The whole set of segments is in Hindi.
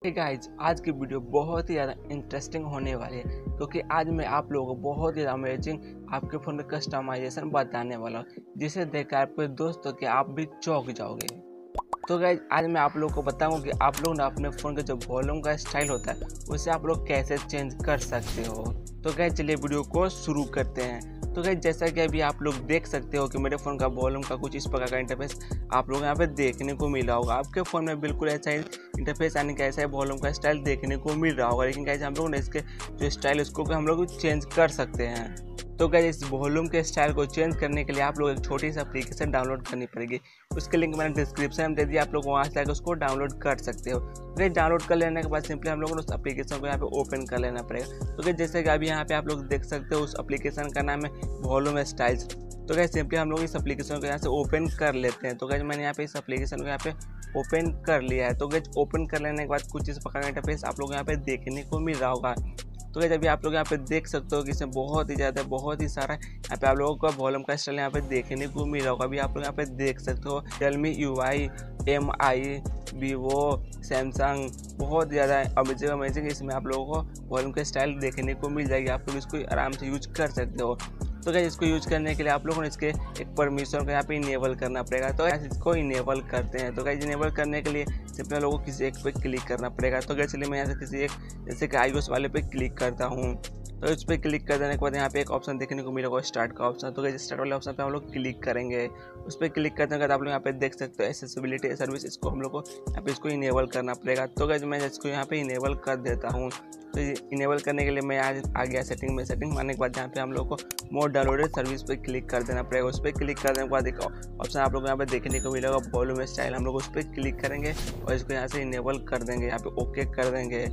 गाइज आज की वीडियो बहुत ही ज़्यादा इंटरेस्टिंग होने वाली है क्योंकि आज मैं आप लोगों को बहुत ही अमेजिंग आपके फ़ोन में कस्टमाइजेशन बताने वाला हूँ जिसे देखकर आपके दोस्तों के आप भी चौंक जाओगे। तो गाइज आज मैं आप लोगों को बताऊंगा कि आप लोग ना अपने फ़ोन का जो वॉल्यूम का स्टाइल होता है उसे आप लोग कैसे चेंज कर सकते हो। तो गाइज चलिए वीडियो को शुरू करते हैं। तो गाइज जैसा कि अभी आप लोग देख सकते हो कि मेरे फ़ोन का वॉल्यूम का कुछ इस प्रकार का इंटरफेस आप लोग यहाँ पे देखने को मिला होगा। आपके फ़ोन में बिल्कुल ऐसा ही इंटरफेस यानी कि ऐसा ही वॉल्यूम का स्टाइल देखने को मिल रहा होगा, लेकिन गाइज हम लोग ने इसके जो स्टाइल है उसको हम लोग चेंज कर सकते हैं। तो गाइज इस वॉल्यूम के स्टाइल को चेंज करने के लिए आप लोग एक छोटी सी एप्लीकेशन डाउनलोड करनी पड़ेगी। उसके लिंक मैंने डिस्क्रिप्शन में दे दिया, आप लोग वहाँ से आकर उसको डाउनलोड कर सकते हो। तो डाउनलोड कर लेने के बाद सिंपली हम लोगों ने उस एप्लीकेशन को यहाँ पे ओपन कर लेना पड़ेगा। तो गाइज जैसे कि अभी यहाँ पे आप लोग देख सकते हो उस एप्लीकेशन का नाम है वॉल्यूम स्टाइल्स। तो गाइज सिंपली हम लोग इस एप्लीकेशन को यहाँ से ओपन कर लेते हैं। तो गाइज मैंने यहाँ पे इस एप्लीकेशन को यहाँ पे ओपन कर लिया है। तो गाइज ओपन कर लेने के बाद कुछ इस प्रकार का इंटरफेस आप लोग यहाँ पे देखने को मिल रहा होगा। तो गाइज अभी आप लोग यहाँ पे देख सकते हो कि इसमें बहुत ही सारा यहाँ पे आप लोगों का वॉल्यूम का स्टाइल यहाँ पे देखने को मिल रहा होगा। अभी आप लोग यहाँ पे देख सकते हो Realme UI, MI, Vivo, Samsung, बहुत ज़्यादा अमेजिंग इसमें आप लोगों को वॉल्यूम का स्टाइल देखने को मिल जाएगी। आप लोग इसको आराम से यूज कर सकते हो। तो गाइस इसको यूज करने के लिए आप लोगों ने इसके एक परमिशन को यहाँ पे इनेबल करना पड़ेगा। तो गाइस इसको इनेबल करते हैं। तो गाइस इनेबल करने के लिए सिंपली लोगों को किसी एक पे क्लिक करना पड़ेगा। तो गाइस चलिए मैं यहाँ से किसी एक जैसे कि iOS वाले पे क्लिक करता हूँ। तो इस पर क्लिक कर देने के बाद यहाँ पे एक ऑप्शन देखने को मिलेगा स्टार्ट का ऑप्शन। तो गाइस स्टार्ट वाले ऑप्शन पे हम लोग क्लिक करेंगे। उस पर क्लिक करने के बाद आप लोग यहाँ पे देख सकते हो एक्सेसिबिलिटी सर्विस, इसको हम लोग को यहाँ पे इसको इनेबल करना पड़ेगा। तो गाइस मैं इसको यहाँ पे इनेबल कर देता हूँ। तो इनेबल करने के लिए मैं आज आ गया सेटिंग में। सेटिंग मारने के बाद यहाँ पे हम लोग को मोर डाउनलोडेड सर्विस पे क्लिक कर देना पड़ेगा। उस पर क्लिक करने के बाद एक ऑप्शन आप लोग यहाँ पे देखने को मिलेगा वॉल्यूम स्टाइल। हम लोग उस पर क्लिक करेंगे और इसको यहाँ से इनेबल कर देंगे, यहाँ पे ओके कर देंगे।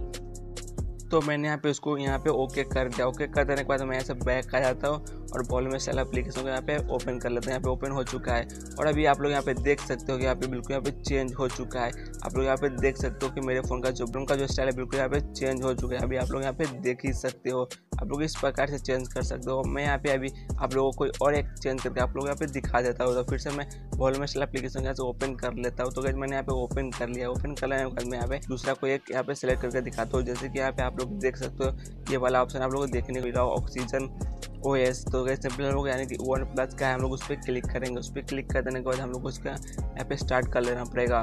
तो मैंने यहाँ पे उसको यहाँ पे ओके कर दिया। ओके कर देने के बाद मैं यहाँ से बैक आ जाता हूँ और वॉल्यूम स्टाइल एप्लीकेशन को यहाँ पे ओपन कर लेते हैं। यहाँ पे ओपन हो चुका है और अभी आप लोग यहाँ पे देख सकते हो कि यहाँ पे बिल्कुल यहाँ पे चेंज हो चुका है। आप लोग यहाँ पे देख सकते हो कि मेरे फ़ोन का जो स्टाइल है बिल्कुल यहाँ पे चेंज हो चुका है। अभी आप लोग यहाँ पे देख ही सकते हो। आप लोग इस प्रकार से चेंज कर सकते हो। मैं यहाँ पे अभी आप लोगों को और एक चेंज करके आप लोग यहाँ पे दिखा देता हूँ। तो फिर से मैं वॉल्यूम स्टाइल एप्लीकेशन यहाँ से ओपन कर लेता हूँ। तो गाइस मैंने यहाँ पे ओपन कर लिया। ओपन कर लेने के बाद मैं यहाँ पे दूसरा कोई एक यहाँ पे सेलेक्ट करके दिखाता हूँ। जैसे कि यहाँ पे आप लोग देख सकते हो ये वाला ऑप्शन आप लोगों को देखने को मिल रहा है ऑक्सीजन OS। तो गाइस सिंपली हम लोग यानी कि OnePlus का है, हम लोग उस पर क्लिक करेंगे। उस पर क्लिक कर देने के बाद हम लोग उसका यहाँ पे स्टार्ट कर लेना पड़ेगा।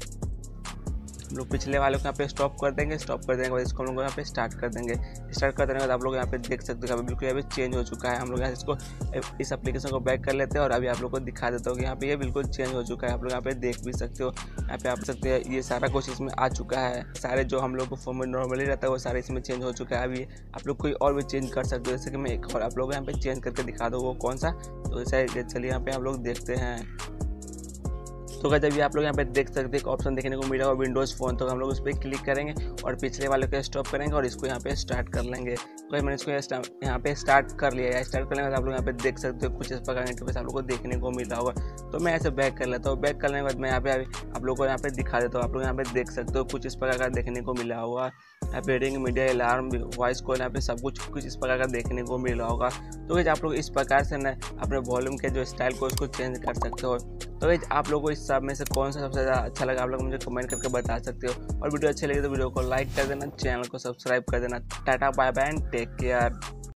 हम लोग पिछले वाले को यहाँ पे स्टॉप कर देंगे। स्टॉप कर देने के बाद इसको हम लोग यहाँ पे स्टार्ट कर देंगे। स्टार्ट कर देने के बाद आप लोग यहाँ पे देख सकते हो बिल्कुल यहाँ पे चेंज हो चुका है। हम लोग यहाँ से इसको इस एप्लीकेशन को बैक कर लेते हैं और अभी आप लोग को दिखा देता हूँ कि यहाँ पे ये बिल्कुल चेंज हो चुका है। आप लोग यहाँ पे देख भी सकते हो, यहाँ पे आप सकते हैं ये सारा कुछ इसमें आ चुका है। सारे जो हम लोग को फॉर्म में नॉर्मली रहता है वो सारे इसमें चेंज हो चुका है। अभी आप लोग कोई और भी चेंज कर सकते हो, जैसे कि मैं एक और आप लोग यहाँ पे चेंज करके दिखा दो वो कौन सा। तो चलिए यहाँ पे हम लोग देखते हैं। तो गाइस अभी आप लोग यहाँ पे देख सकते हैं एक ऑप्शन देखने को मिला होगा विंडोज़ फ़ोन। तो हम लोग उस पर क्लिक करेंगे और पिछले वाले को स्टॉप करेंगे और इसको यहाँ पे स्टार्ट कर लेंगे। तो मैंने इसको यहाँ पे स्टार्ट कर लिया है। स्टार्ट करने के बाद आप लोग यहाँ पे देख सकते हो कुछ इस प्रकार का इंटरफेस आप लोग को देखने को मिल रहा होगा। तो मैं ऐसे बैक कर लेता हूँ। बैक करने के बाद मैं यहाँ पे आप लोग को यहाँ पे दिखा देता हूँ। आप लोग यहाँ पे देख सकते हो कुछ इस प्रकार का देखने को मिला होगा। यहाँ पे ring, media, alarm, voice call, यहाँ पे सब कुछ इस प्रकार का देखने को मिल रहा होगा। तो गाइस आप लोग इस प्रकार से ना अपने वॉल्यूम के जो स्टाइल को उसको चेंज कर सकते हो। तो गाइस आप लोगों को इस सब में से कौन सा सबसे ज़्यादा अच्छा लगा आप लोग मुझे कमेंट करके बता सकते हो। और वीडियो अच्छी लगी तो वीडियो को लाइक कर देना, चैनल को सब्सक्राइब कर देना। Tata bye bye and take care.